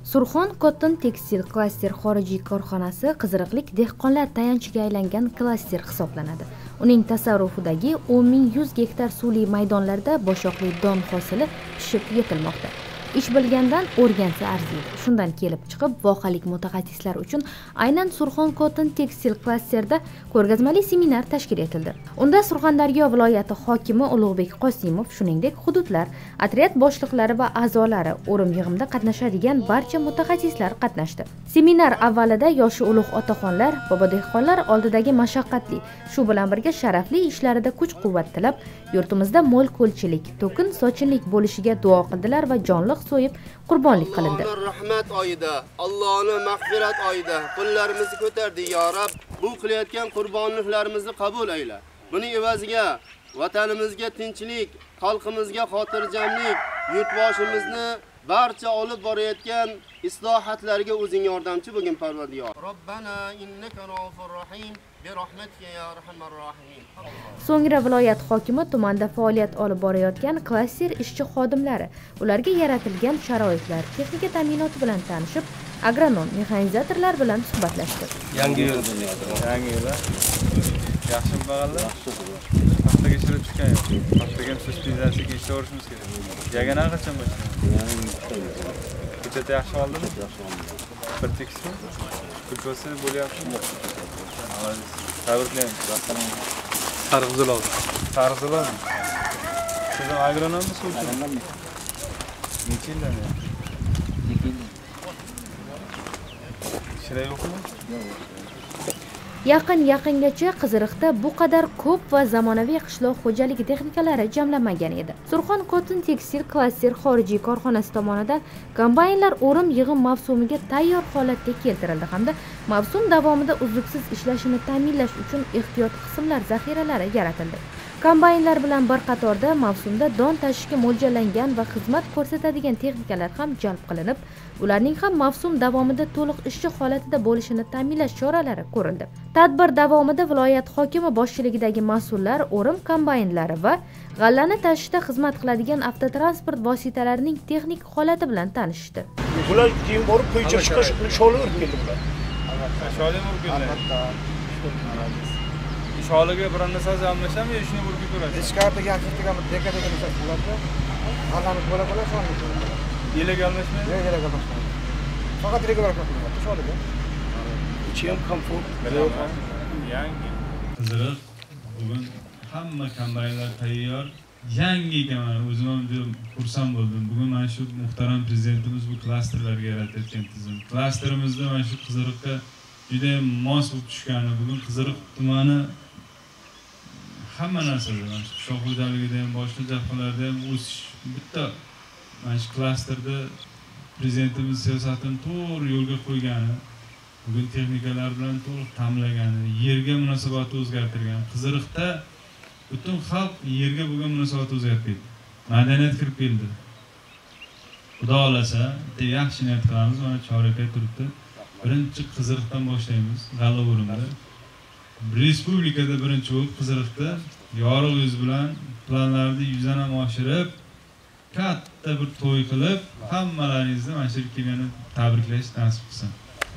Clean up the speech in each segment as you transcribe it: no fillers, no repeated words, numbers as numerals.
Surxon Cotton Tekstil klaster xorijiy korxonasi qiziriqlik dehqonlar tayanchiga aylangan klaster hisoblanadi. Uning tasarrufidagi 10.100 gektar suvli maydonlarda boshoqli don hosili pishib yetilmoqda. Ish bilgandan o'rgansa arziydi. Shundan kelib chiqib, vohalik mutaxassislar uchun aynan Surxon Cotton Tekstil klasterda ko'rgazmali seminar tashkil etildi. Unda Surxondaryo viloyati hokimi Ulug'bek Qosimov, shuningdek, hududlar, otryad boshliqlari va a'zolari, o'rim-yig'imda qatnashadigan barcha mutaxassislar qatnashdi. Seminar avvalida yoshi ulug' otaxonlar, bobo dehqonlar oldidagi mashaqqatli, shu bilan birga sharafli ishlarida kuch-quvvat tilab, yurtimizda mo'l ko'lchilik, to'kin sochinlik bo'lishiga duo qildilar va jonliq so'yib qurbonlik qilindi. Rahmat oyida, Allohning mag'firat oyida qo'llarimizni ko'tardi ya Rob. Bu qilayotgan qurbonliklarimizni qabul ayla. Buning evaziga vatanimizga tinchlik, xalqimizga xotirjamlik, yurtboshimizni barcha olib borayotgan islohotlarga o'zing yordamchi bo'lgin Parvardigor. Robbana innaka ra'ufur rahim bi rahmatika ya arhamar rohimin. So'ngra viloyat hokimi tumanda faoliyat olib borayotgan klaster ishchi xodimlari, ularga yaratilgan sharoitlar, texnika ta'minoti bilan tanishib, agronom, mexanizatorlar bilan suhbatlashdi. Yangi yil. Yaxshi bag'allar. Haftaga ishga tushgan yo'q. Haftaga ham so'zlashib ishlayverishimiz kerak. Yagana qachon boshlaymiz? Kechada yaxshi oldimi? Bir tekismi? Kulkosi bo'lyapti. Tabriklaymiz. Sarg'izilov. Sarg'izilov. Siz agronomsiz? Necha yildan beri? 2 yil. Ishlar yo'qmi? Yaqingacha Qiziriqda bu qadar ko'p va zamonaviy qishloq xo'jaligi texnikalari jamlanmagan edi. Surxon Cotton Tekstil klaster xorijiy korxonasi tomonidan kombaynlar o'rim-yig'im mavsumiga tayyor holatga keltirildi hamda mavsum davomida uzluksiz ishlashini ta'minlash uchun ehtiyot qismlar zaxiralari yaratildi. Kombaynlar bilan bir qatorda mavsumda don tashishga mo'ljallangan va xizmat ko'rsatadigan texnikalar ham jalb qilinib, ularning ham mavsum davomida to'liq ishchi holatida bo'lishini ta'minlash choralari ko'rildi. Tadbir davomida viloyat hokimi boshchiligidagi mas'ullar o'rim kombaynlari va g'allani tashishda xizmat qiladigan avtotransport vositalarining texnik holati bilan tanishdi. Bular keyin borib qo'ycha chiqish sholi urib keldi bular. Sholi urib keldi. Sholiga bir narsa almasham, ishni urib ko'rasiz. Ichkarida yaxshitiga dekadaga bo'lardi. G'allani bo'la sholi. Illegal almashmaydi? Yo'q, illegal almashmaydi. Faqat regular qiladi sholiga. Ichi ham komfort. Yangi. Qiziriq bugun hamma kombaynlar tayyor. Yangi ekan, o'zim ham juda xursand bo'ldim. Bugun mana shu muhtaram prezidentimiz bu klasterlarga yaratayotgan tizim. Klasterimizda mana shu Qiziriqqa juda ham mos bo'lib tushgani. Bugun Qiziriq tumani hamma narsada, qishloq xo'jaligida ham, boshqa jabhalarda ham o'sish bitta mana shu klasterda prezidentimiz siyosatini to'g'ri yo'lga qo'ygani, bugun texnikalar bilan to'liq ta'minlagani, yerga munosabatni o'zgartirgan. Qiziriqda butun xalq yerga bo'lgan munosabatni o'zgartirdi. Madaniyat kirib keldi. Xudo xolasa, yaxshi niyat qilamiz, mana chorak oy turibdi. Birinchi Qiziriqdan boshlaymiz, g'alla o'rimda. Respublikada birinchi bo'lib Qiziriqda yorug' yuz bilan planlarni 100 dan ham oshirib, katta bir to'y qilib, hammalaringizni mana shu kelgani tabriklash nasib qilsin.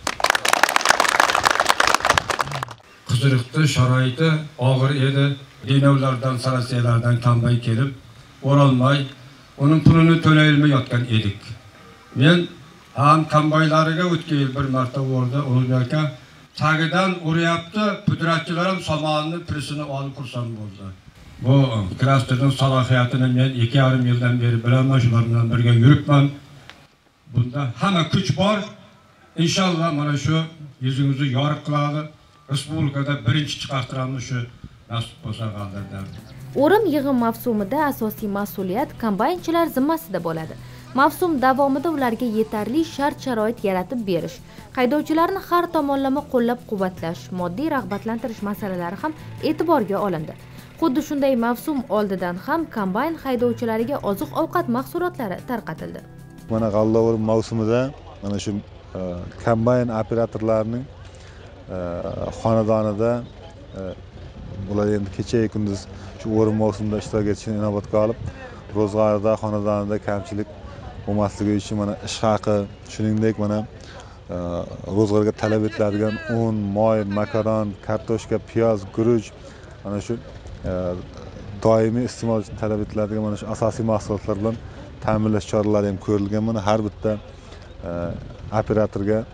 Qiziriqda sharoiti og'ir edi. Denovlardan, saratsiyalardan kambay kelib, o'rolmay, uning pulini to'lay olmayotgan edik. Men ham kambaylariga o'tgan yil bir marta o'rda Ulug'bek tagidan uryapti, pudratchilar ham somonning prisini olib xursand bo'ldi. Bu klasterning salohiyatini men 2,5 yildan beri bilaman, shular bilan birga yuribman. Bunda hamma kuch bor. Inshaalloh mana shu yuzingizni yorug' qiladi. Respublikada birinchi chiqartiramiz shu nasib bo'lsa g'aldardan. O'rim-yig'im mavsumida asosiy mas'uliyat kombaynchilar zimmasida bo'ladi. Mavsum davomida ularga yetarli shart-sharoit yaratib berish, haydovchilarni har tomonlama qo'llab-quvvatlash, moddiy rag'batlantirish masalalari ham e'tiborga olindi. Xuddi shunday mavsum oldidan ham kombayn haydovchilariga oziq-ovqat mahsulotlari tarqatildi. Mana g'alla o'rim mavsumida mana shu kombayn operatorlarining xonadonida bular endi kecha kunduz shu o'rim mavsumida ishtirok etishini inobatga olib, ro'zg'orida, xonadonida kamchilik bo'lmasligi uchun mana ish haqi, shuningdek mana ro'zg'orga talab etiladigan un, moy, makaron, kartoshka, piyoz, guruch, mana shu doimiy iste'mol uchun talab etiladigan mana shu asosiy mahsulotlar bilan ta'minlash choralari ham ko'rilgan. Mana har bitta operatorga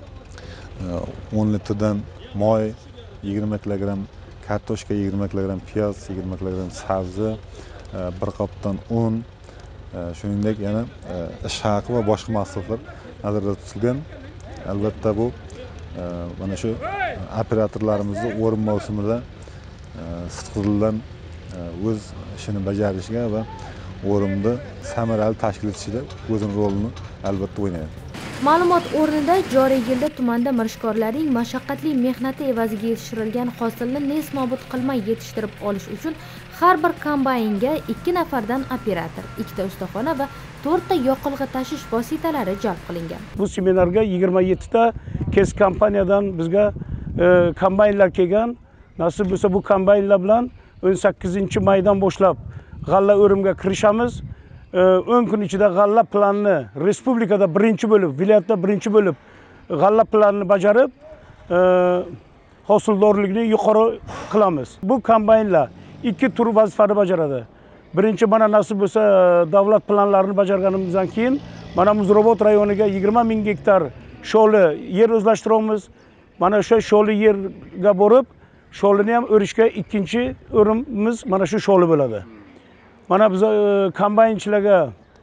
10 litrdan moy, 20 kilogramm kartoshka, 20 kilogramm piyoz, 20 kilogramm sabzi, bir qopdan un, shuningdek yana ish haqi va boshqa mahsulotlar nazarda tutilgan. Albatta bu mana shu operatorlarimizni o'rim mavsumida sidqidildan o'z ishini bajarishiga va o'rimni samarali tashkil etishida o'zining rolini albatta o'ynaydi. Ma'lumot o'rnida joriy yilda tumanda mirishkorlarning mashaqqatli mehnati evaziga yetishtirilgan hosilni nesnobud qilmay yetishtirib olish uchun har bir kombaynga 2 nafardan operator, 2 ta ustaxona va 4 ta yoqilg'i tashish vositalari jalb qilingan. Bu seminarga 27 ta KES kompaniyadan bizga kombaynlar kelgan. Nasib bo'lsa bu kombaynlar bilan 18-maydan boshlab g'alla o'rimga kirishamiz. 10 kun ichida g'alla planini respublikada birinchi bo'lib, viloyatda birinchi bo'lib g'alla planini bajarib, hosildorlikni yuqori qilamiz. Bu kombaynlar 2 tur vazifani bajaradi. Birinchi mana nasib bo'lsa davlat planlarini bajarganimizdan keyin mana Muzrobod rayoniga 20 ming gektar sho'li yer o'zlashtiramiz. Mana o'sha sho'li yerga borib, sho'lini ham o'rishga ikkinchi o'rimimiz mana shu sho'li bo'ladi. Mana biz kombaynchilarga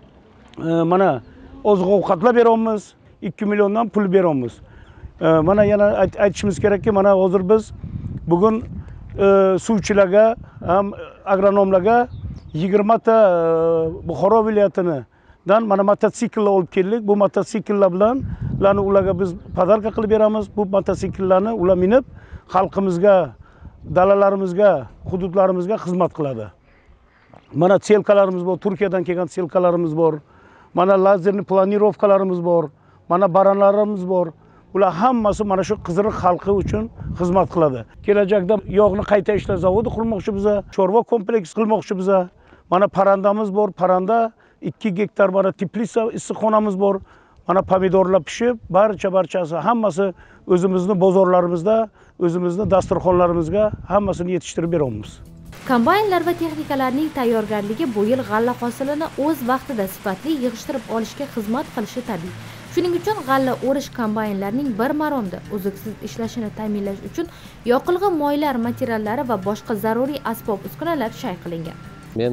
mana oziq-ovqatlar beramiz, 2 milliondan pul beramiz. Mana yana aytishimiz kerakki, mana hozir biz bugun suvchilarga ham agronomlarga 20 ta Buxoro viloyatidan mana mototsikllar olib keldik. Bu mototsikllar bilan ularga biz podarka qilib beramiz. Bu mototsikllarni ular minib xalqimizga, dalalarimizga, hududlarimizga xizmat qiladi. Mana selkalarimiz bor, Turkiyadan kelgan selkalarimiz bor. Mana lazerli planirovkalarimiz bor. Mana baranlarimiz bor. Ular hammasi mana shu Qiziriq xalqi uchun xizmat qiladi. Kelajakda yog'ni qayta ishlash zavodi qurmoqchi biza, chorva kompleksi qilmoqchi biza. Mana parandamiz bor, paranda 2 gektar mana teplitsa issiqxonamiz bor. Mana pomidorlar pishib, barchasi hammasi o'zimizning bozorlarimizda, o'zimizning dasturxonlarimizga hammasini yetishtirib beramiz. Kombaynlar va texnikalarning tayyorgarligi bu yil g'alla hosilini o'z vaqtida sifatli yig'ishtirib olishga xizmat qilishi tabiiy. Shuning uchun g'alla o'rish kombaynlarining bir maromda uzluksiz ishlashini ta'minlash uchun yoqilg'i moylar materiallari va boshqa zaruriy asbob-uskunalar shay qilingan. Men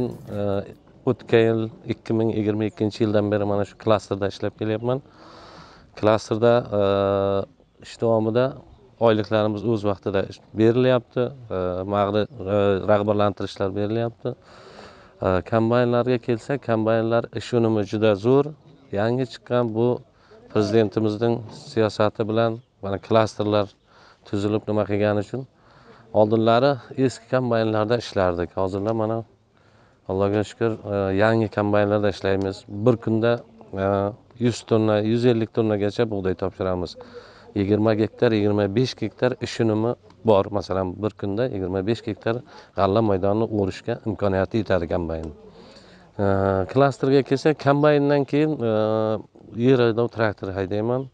o'tgan yil 2022-yildan beri mana shu klasterda ishlab kelyapman. Klasterda ish davomida oyliklarimiz o'z vaqtida berilyapti, rag'batlantirishlar berilyapti. Kombaynlarga kelsak, kombaynlar ish unumi juda zo'r. Yangi chiqqan bu prezidentimizning siyosati bilan mana klasterlar tuzilib nima qilgani uchun oldinlari eski kombaynlarda ishlardik. Hozirlar mana Allohga shukr yangi kombaynlarda ishlaymiz. Bir kunda 100 tonna, 150 tonnagacha bug'doy topshiramiz. 20 gektar, 25 gektar ish unumi bor. Masalan, bir kunda 25 gektar g'alla maydonini o'rishga imkoniyati yetadi kombayn. Klasterga kelsak, kombayndan keyin yer haydov traktor haydayman.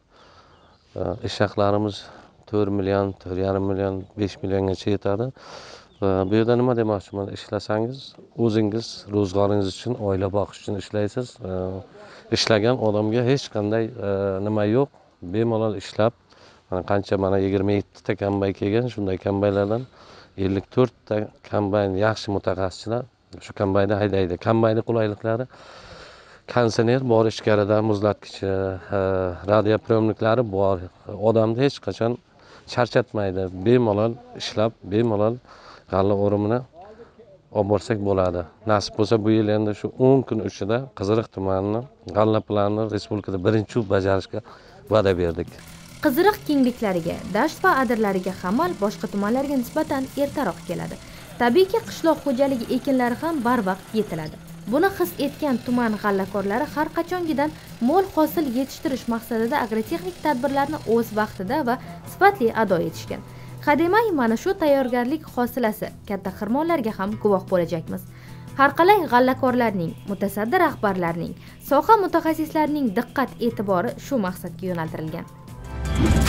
Ish haqlarimiz 4 million, 4,5 million, 5 milliongacha yetadi. Bu yerda nima demoqchiman? Ishlasangiz, o'zingiz ro'zg'oringiz uchun, oila boqish uchun ishlaysiz. Ishlagan odamga hech qanday nima yo'q. Bemalol ishlab, mana qancha mana 27 ta kombayn kelgan, shunday kombaynlardan 54 ta kombayn yaxshi mutaxassislar shu kombaynni haydaydi. Kombaynning qulayliklari konditsioner bor, ichkarida muzlatkichi, radiopriyomniklari bor. Odamni hech qachon charchatmaydi. Bemalol ishlab, bemalol g'alla o'rimini olib borsak bo'ladi. Nasib bo'lsa bu yil endi shu 10 kun ichida Qiziriq tumanining g'alla planini respublikada birinchi bajarishga va'da berdik. Qiziriq kengliklariga, dasht va adirlariga hamal boshqa tumanlarga nisbatan ertaroq keladi. Tabiiyki, qishloq xo'jaligi ekinlari ham barvaqt yetiladi. Buni his etgan tuman g'allakorlari har qachongidan mo'l hosil yetishtirish maqsadida agrotexnik tadbirlarni o'z vaqtida va sifatli ado etishgan. Hademay mana shu tayyorgarlik hosilasi katta xirmonlarga ham guvoh bo'lajakmiz. Har qalay g'allakorlarning, mutasaddi rahbarlarning, soha mutaxassislarining diqqat e'tibori shu maqsadga yo'naltirilgan.